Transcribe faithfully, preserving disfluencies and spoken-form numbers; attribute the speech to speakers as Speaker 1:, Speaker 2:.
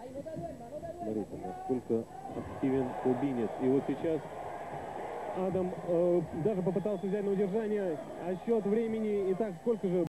Speaker 1: Смотрите, насколько активен кубинец. И вот сейчас Адам э, даже попытался взять на удержание, а счет времени и так сколько же